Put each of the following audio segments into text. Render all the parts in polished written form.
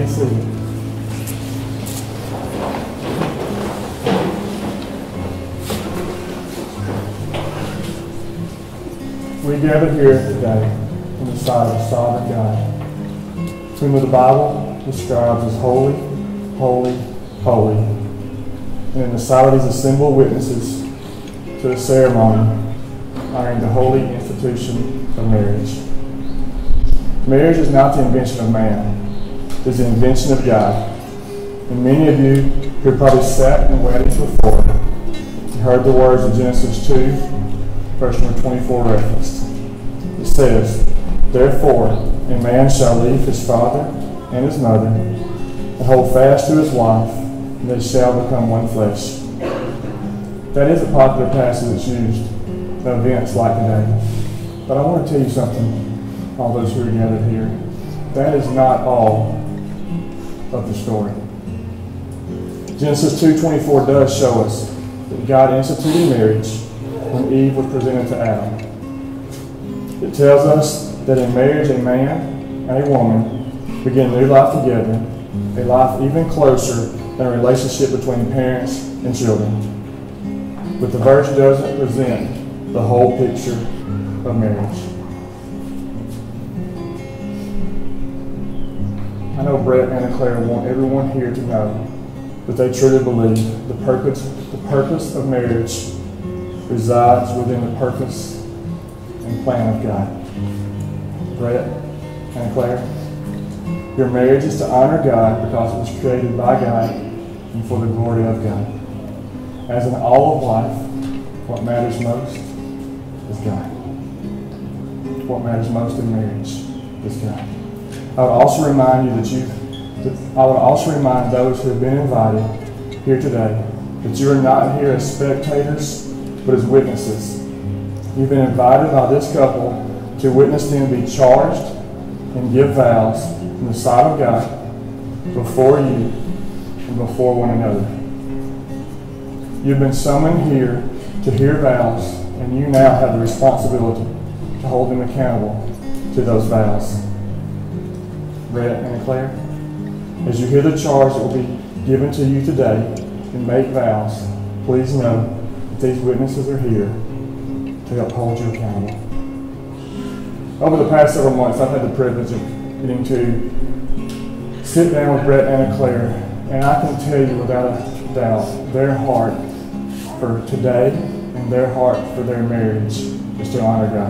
be seated. We gather here today in the sight of the sovereign God, whom the Bible describes as holy, holy, holy. And in the sight of these assembled witnesses to the ceremony honoring the holy institution of marriage. Marriage is not the invention of man. It is the invention of God. And many of you who probably sat in weddings before and heard the words of Genesis 2, verse number 24 referenced. It says, "Therefore a man shall leave his father and his mother and hold fast to his wife, and they shall become one flesh." That is a popular passage that's used in events like today. But I want to tell you something, all those who are gathered here. That is not all of the story. Genesis 2:24 does show us that God instituted marriage when Eve was presented to Adam. It tells us that in marriage a man and a woman begin a new life together, a life even closer than a relationship between parents and children. But the verse doesn't present the whole picture of marriage. I know Brett and Claire want everyone here to know that they truly believe the purpose of marriage resides within the purpose and plan of God. Brett and Claire, your marriage is to honor God because it was created by God and for the glory of God. As in all of life, what matters most is God. What matters most in marriage is God. I would also remind those who have been invited here today that you are not here as spectators, but as witnesses. You've been invited by this couple to witness them be charged and give vows in the sight of God before you and before one another. You've been summoned here to hear vows, and you now have the responsibility to hold them accountable to those vows. Brett and Claire, as you hear the charge that will be given to you today and make vows, please know that these witnesses are here to uphold you accountable. Over the past several months, I've had the privilege of getting to sit down with Brett and Claire, and I can tell you without a doubt, their heart for today and their heart for their marriage is to honor God.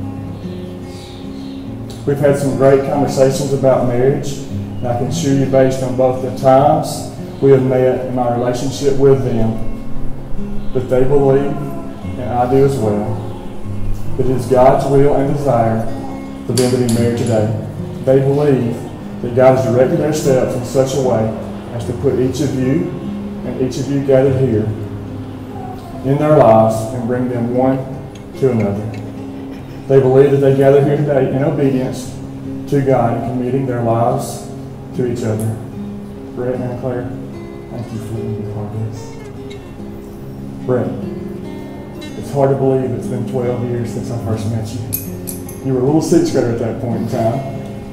We've had some great conversations about marriage, and I can assure you, based on both the times we have met and my relationship with them, that they believe, and I do as well, that it is God's will and desire for them to be married today. They believe that God has directed their steps in such a way as to put each of you and each of you gathered here in their lives and bring them one to another. They believe that they gather here today in obedience to God and committing their lives to each other. Brett and Claire, thank you for being a part of this. Brett, it's hard to believe it's been 12 years since I first met you. You were a little sixth grader at that point in time.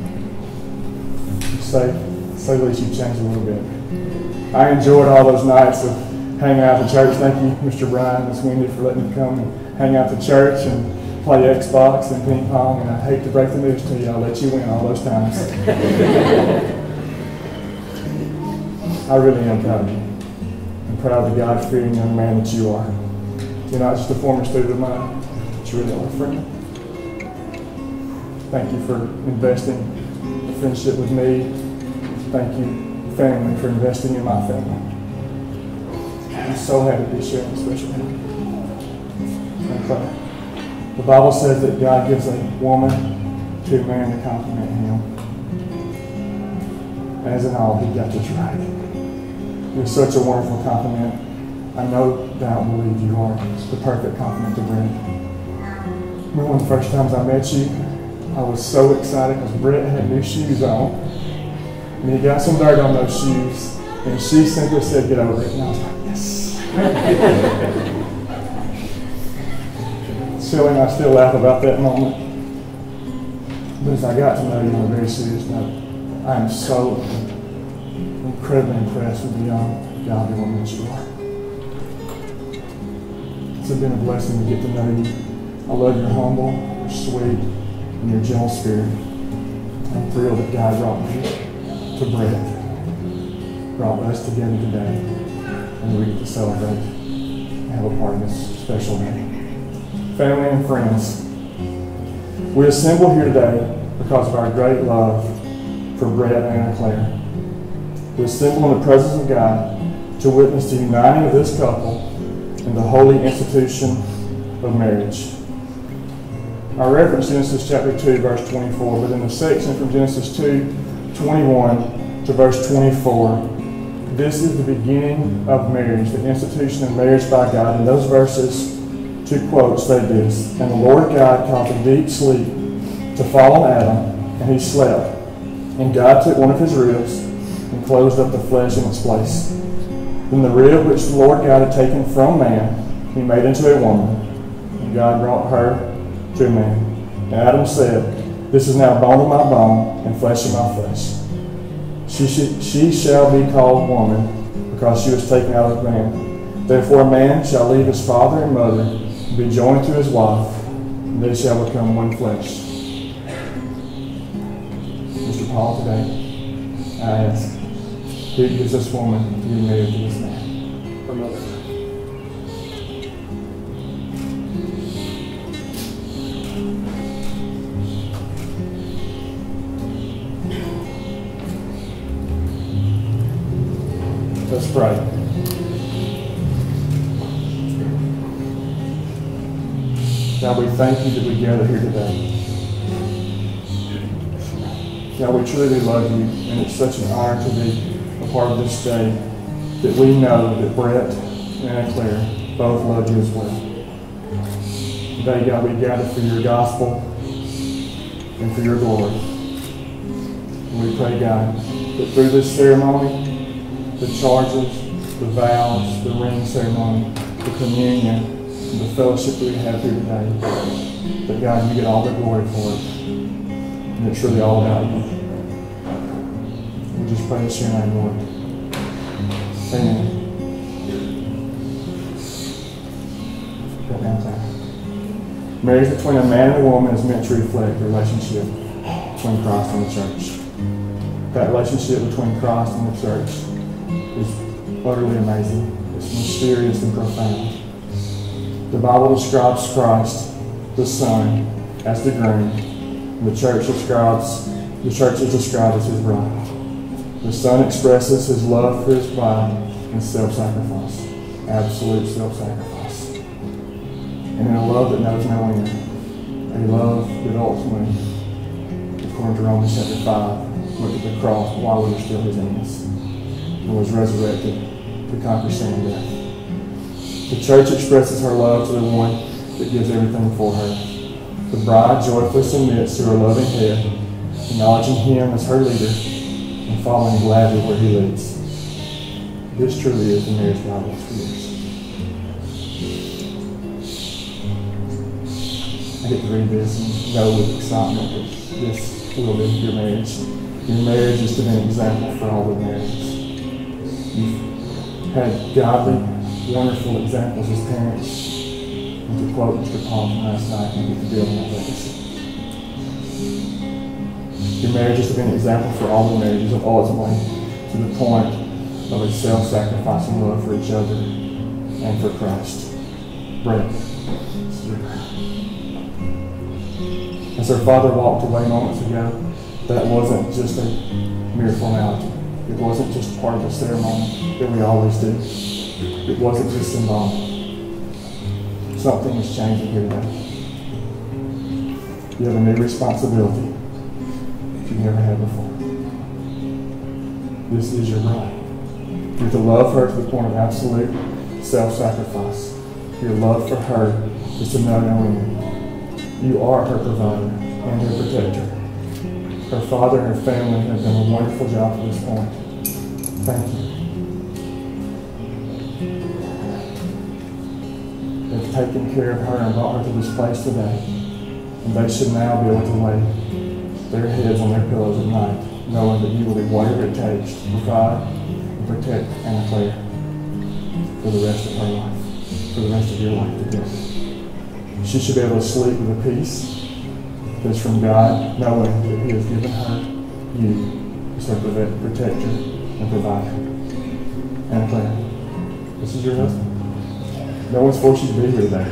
Say the least, you've changed a little bit. I enjoyed all those nights of hanging out at church. Thank you, Mr. Brian, Miss Wendy, for letting me come and hang out at church and play Xbox and ping pong. And I hate to break the news to you, I'll let you win all those times. I really am proud of you. I'm proud of the God-fearing young man that you are. You're not just a former student of mine, but you really are a friend. Thank you for investing in friendship with me. Thank you, family, for investing in my family. I'm so happy to be sharing this special moment. The Bible says that God gives a woman to a man to compliment him. As in all, he got this right. You're such a wonderful compliment. I no doubt believe you are the perfect compliment to Brett. Remember one of the first times I met you, I was so excited because Brett had new shoes on. And he got some dirt on those shoes. And she simply said, "Get over it." And I was like, yes. Silly, and I still laugh about that moment. But as I got to know you on a very serious note, I am so incredibly impressed with the young, godly woman that you are. It's been a blessing to get to know you. I love your humble, your sweet, and your gentle spirit. I'm thrilled that God brought me to Brett, brought us together today, and we get to celebrate and have a part in this special day. Family and friends, we assemble here today because of our great love for Brett and Anna Claire. We assemble in the presence of God to witness the uniting of this couple in the holy institution of marriage. I reference Genesis chapter 2, verse 24, but in the section from Genesis 2:21 to verse 24, this is the beginning of marriage, the institution of marriage by God. In those verses, two quotes say this: "And the Lord God caused a deep sleep to fall on Adam, and he slept. And God took one of his ribs and closed up the flesh in its place. Then the rib which the Lord God had taken from man, he made into a woman, and God brought her to a man. And Adam said, This is now bone of my bone and flesh of my flesh. She shall be called woman, because she was taken out of man. Therefore a man shall leave his father and mother, and be joined to his wife, and they shall become one flesh." Mr. Paul, today, I ask, who gives this woman to be married to this man? Her mother. Let's pray. God, we thank you that we gather here today. God, we truly love you, and it's such an honor to be a part of this day that we know that Brett and Anna Claire both love you as well. Today, God, we gather for your gospel and for your glory. And we pray, God, that through this ceremony, the charges, the vows, the ring ceremony, the communion, and the fellowship that we have here today, that God, you get all the glory for it. And it's really all about you. We just pray this in your name, Lord. Amen. Marriage between a man and a woman is meant to reflect the relationship between Christ and the church. That relationship between Christ and the church is utterly amazing. It's mysterious and profound. The Bible describes Christ, the Son, as the groom, and the church is described as his bride. The Son expresses his love for his bride in self-sacrifice, absolute self-sacrifice, and in a love that knows no end, a love that ultimately, according to Romans chapter 5, looked at the cross while we were still his enemies, and was resurrected to conquer sin and death. The church expresses her love to the one that gives everything for her. The bride joyfully submits to her loving head, acknowledging him as her leader and following gladly where he leads. This truly is the marriage God wants for yours. I get to read this and know with excitement that this will be your marriage. Your marriage is to be an example for all the marriages. You've had godly, wonderful examples as parents. And to quote Mr. Paul from last night, you get to build on that legacy. Your marriage is to be an example for all the marriages of ultimately to the point of a self-sacrificing love for each other and for Christ. Brett, this is your prayer. As her father walked away moments ago, that wasn't just a mere formality. It wasn't just part of the ceremony that we always do. It wasn't just symbolic. Something is changing here today. You have a new responsibility that you've never had before. This is your bride. You're to love her to the point of absolute self-sacrifice. Your love for her is to know no end. You are her provider and her protector. Her father and her family have done a wonderful job to this point. Thank you. They've taken care of her and brought her to this place today. And they should now be able to lay their heads on their pillows at night knowing that you will do whatever it takes to provide and protect Anna Claire for the rest of her life, for the rest of your life together. She should be able to sleep with a peace that is from God, knowing that He has given her you as her protector and provider. Anna Claire, this is your husband. No one's forced you to be here today.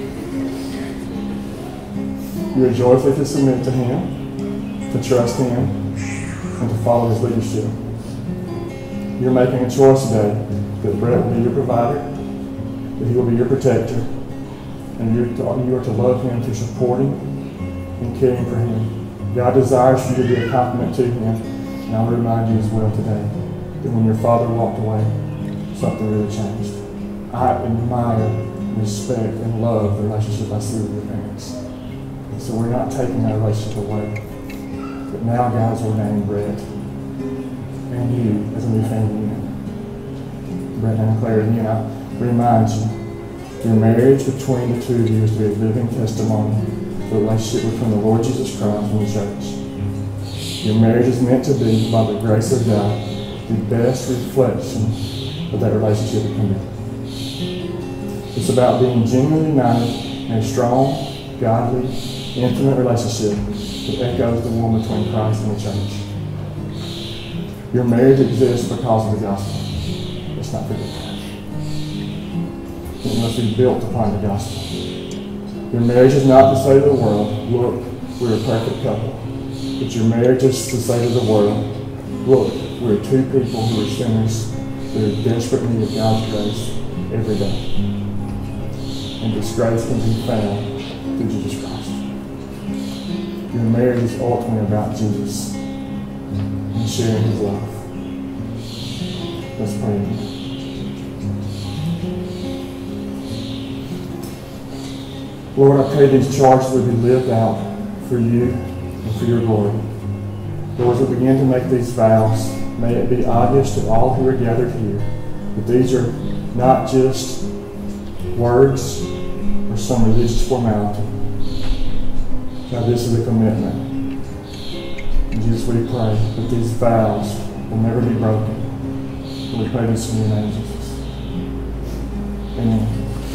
You are joyfully to submit to Him, to trust Him, and to follow His leadership. You're making a choice today that Brett will be your provider, that he will be your protector, and you are to love him through supporting and caring for him. God desires for you to be a compliment to him, and I will remind you as well today that when your father walked away, something really changed. I admire, respect, and love the relationship I see with your parents. And so we're not taking that relationship away, but now God's ordaining Brett and you as a new family unit. Brett and Claire, again, I remind you, your marriage between the two of you is to be a living testimony to the relationship between the Lord Jesus Christ and the church. Your marriage is meant to be, by the grace of God, the best reflection of that relationship it can be. It's about being genuinely united in a strong, godly, intimate relationship that echoes the one between Christ and the church. Your marriage exists because of the gospel. Let's not forget that. It must be built upon the gospel. Your marriage is not to say to the world, look, we're a perfect couple. But your marriage is to say to the world, look, we're two people who are sinners that are in desperate need of God's grace every day. And this grace can be found through Jesus Christ. Your marriage is ultimately about Jesus and sharing His love. Let's pray. Lord, I pray these charges would be lived out for you and for your glory. Lord, as we begin to make these vows, may it be obvious to all who are gathered here that these are not just words or some religious formality. God, this is a commitment. And Jesus, we pray that these vows will never be broken. And we pray this in your name, Jesus. Amen.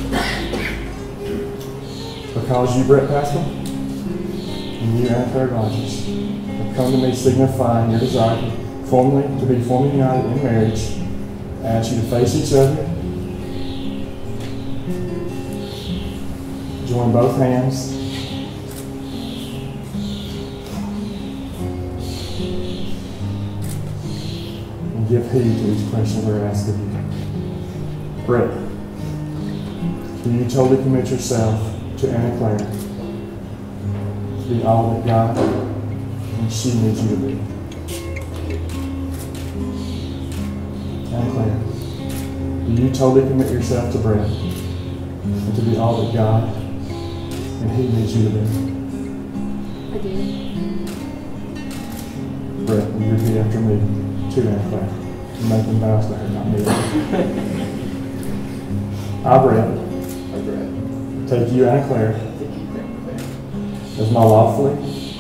Because you, Brett Paschal, and you, Anna Claire Rogers, have come to me signifying your desire to be formally united in marriage, I ask you to face each other, join both hands, and give heed to these questions we're asked of you. Brett, do you totally commit yourself to Anna Claire to be all that God and she needs you to be? Anna Claire, do you totally commit yourself to Brett and to be all that God and He needs you to be? I do. Brett, will you repeat after me to Anna Claire? You're making vows to her, not me. I, Brett, take you, Anna Claire, as my lawfully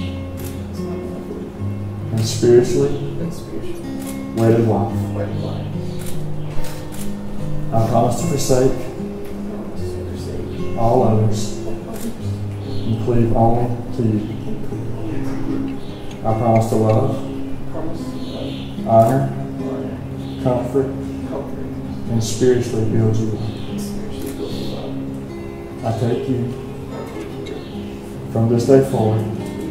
and spiritually wedded wife. I promise to forsake all others and cleave only to you. I promise to love, honor, comfort, and spiritually build you up. I take you from this day forward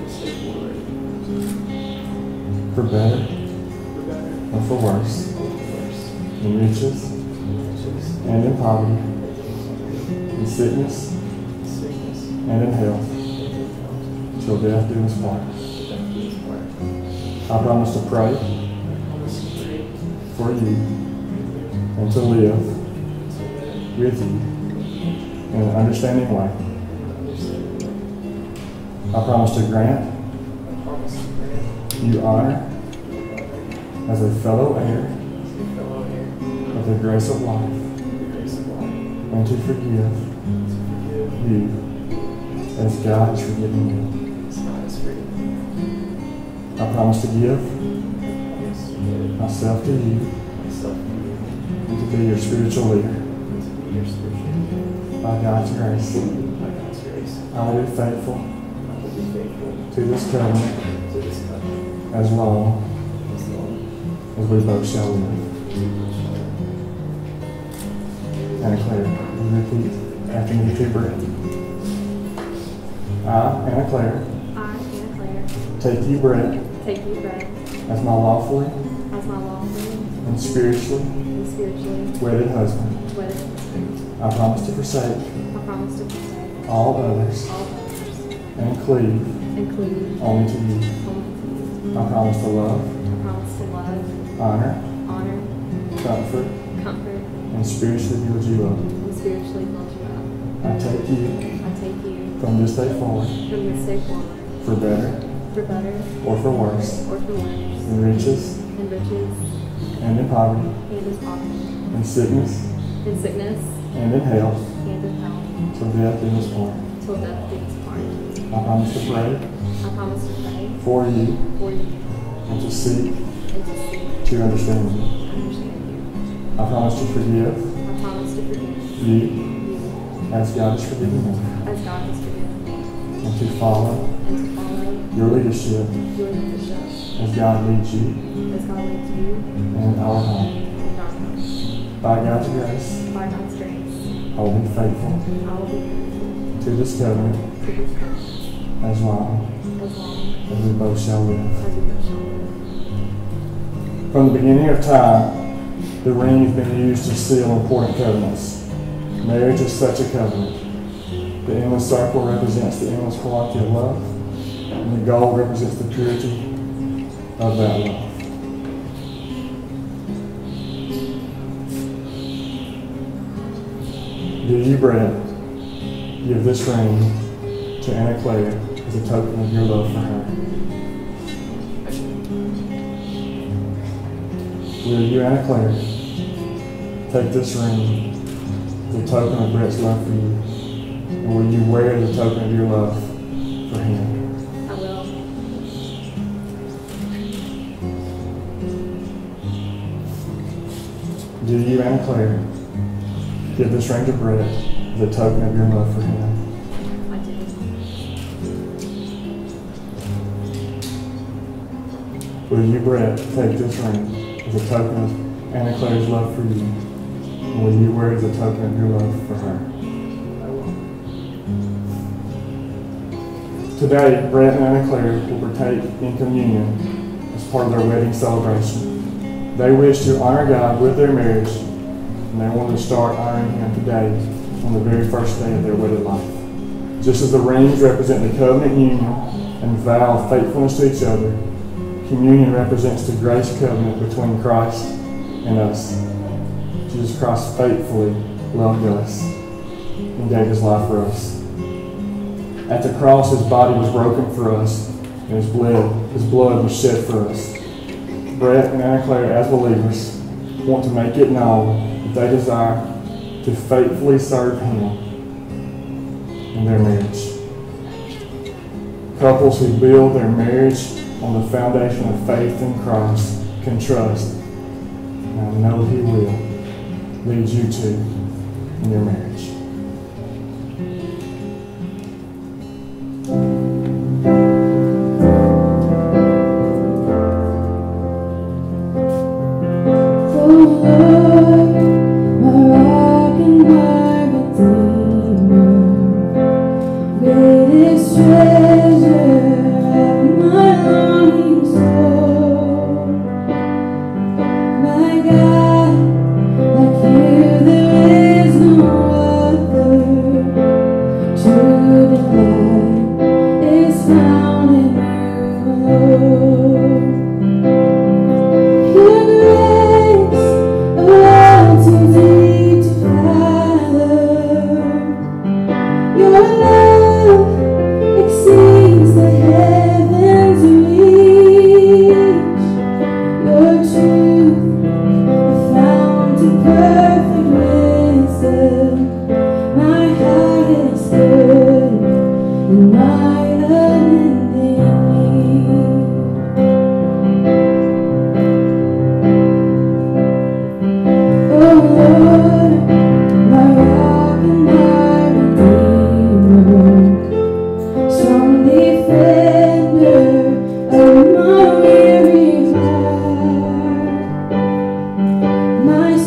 for better or for worse, in riches and in poverty, in sickness and in health, till death do us part. I promise to pray for you and to live with you in an understanding way. I promise to grant you honor as a fellow heir of the grace of life, and to forgive you as God is forgiving you. I promise to give myself to you and to be your spiritual leader. By God's grace, I will be faithful to this covenant as long as we both shall live. Anna Claire, repeat after me to Brett. I, Anna Claire, take you, Brett, as my lawfully and spiritually wedded husband. I promise to forsake all others and cleave only to you. I promise to love, honor, comfort, and spiritually build you up. I take you from this day forward for better or for worse, in riches and in poverty, in sickness and in health, till death do us part. I promise to pray for you and to seek to understand you. I promise to forgive you as God has forgiven me, and to follow your leadership as God leads you in our home. By God's grace, I will be faithful to this covenant as long as we both shall live. From the beginning of time, the ring has been used to seal important covenants. Marriage is such a covenant. The endless circle represents the endless quality of love, and the gold represents the purity of that love. Do you, Brett, give this ring to Anna Claire as a token of your love for her? Will you, Anna Claire, take this ring as a token of Brett's love for you? And will you wear it as a token of your love for him? I will. Do you, Anna Claire, give this ring to Brett as a token of your love for him? I do. Will you, Brett, take this ring as a token of Anna Claire's love for you? And will you wear it as a token of your love for her? Today, Brett and Anna Claire will partake in communion as part of their wedding celebration. They wish to honor God with their marriage, and they want to start honoring Him today on the very first day of their wedded life. Just as the rings represent the covenant union and vow of faithfulness to each other, communion represents the grace covenant between Christ and us. Jesus Christ faithfully loved us and gave His life for us. At the cross, His body was broken for us, and His blood was shed for us. Brett and Anna Claire, as believers, want to make it known that they desire to faithfully serve Him in their marriage. Couples who build their marriage on the foundation of faith in Christ can trust, and I know He will lead you to in your marriage.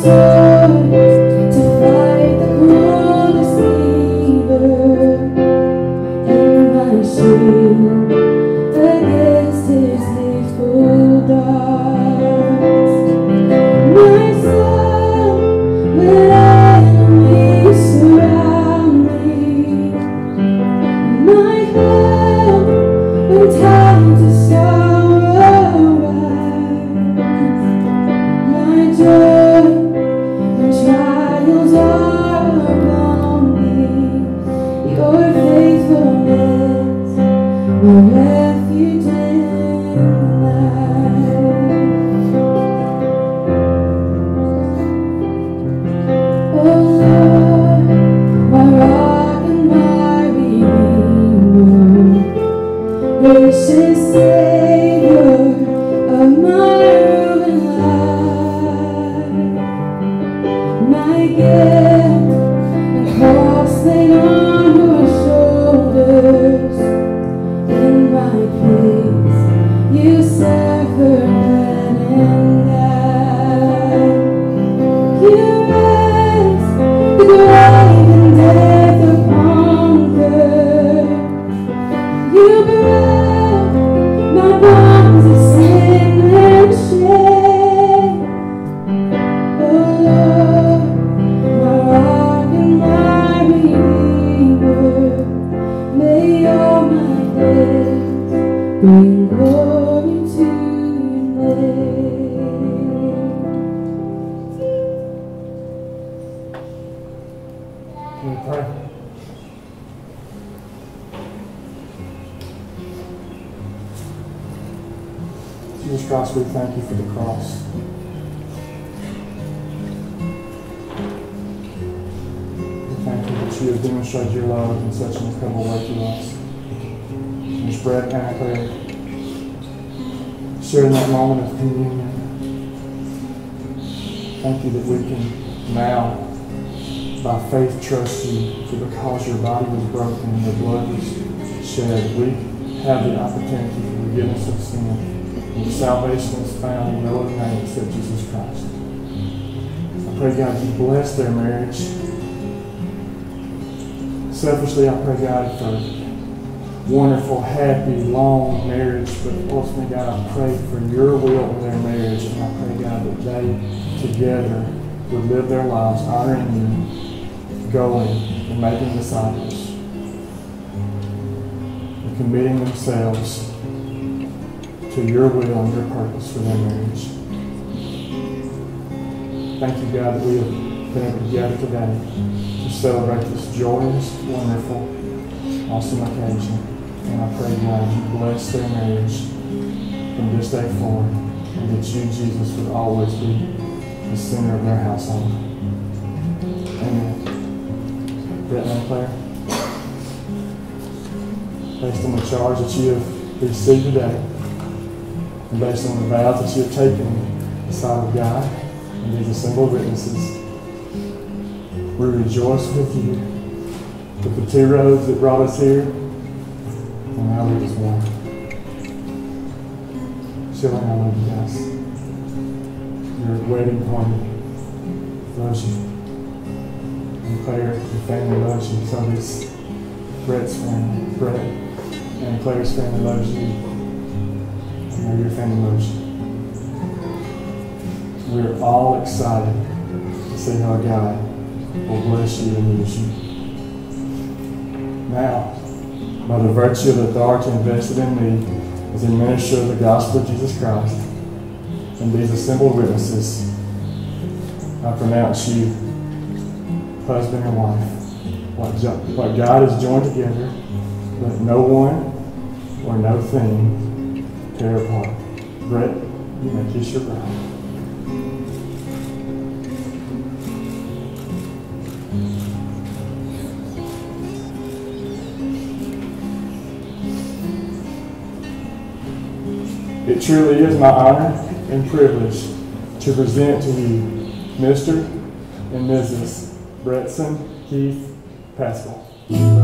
Jesus Christ, we thank you for the cross. We thank you that you have demonstrated your love in such an incredible way to us. This bread, and prayer, sharing that moment of communion. Thank you that we can now, by faith, trust you, for because your body was broken and your blood was shed, we have the opportunity for forgiveness of sin. And salvation is found in no other name except Jesus Christ. I pray, God, you bless their marriage. Selfishly, I pray, God, for wonderful, happy, long marriage. But ultimately, God, I pray for your will in their marriage. And I pray, God, that they together would live their lives honoring you, going and making disciples, and committing themselves to your will and your purpose for their marriage. Thank you, God, that we have been able to gather today to celebrate this joyous, wonderful, awesome occasion. And I pray, God, you bless their marriage from this day forward, and that you, Jesus, would always be the center of their household. Amen. Brett and Claire, based on the charge that you have received today, and based on the vows that you have taken in the sight of God and these assembled witnesses, we rejoice with you with the two roads that brought us here, and now we're just one. Shelley, I love you guys. Your wedding party loves you. And Claire, your family loves you. So does Brett's family. Brett and Claire's family loves you. And your family loves you. We're all excited to see how God will bless you and use you. Now, by the virtue of the authority invested in me as a minister of the gospel of Jesus Christ and these assembled witnesses, I pronounce you husband and wife. What God has joined together, let no one or no thing tear apart. Brett, you may kiss your bride. It truly is my honor and privilege to present to you Mr. and Mrs. Bretson Keith Paschal.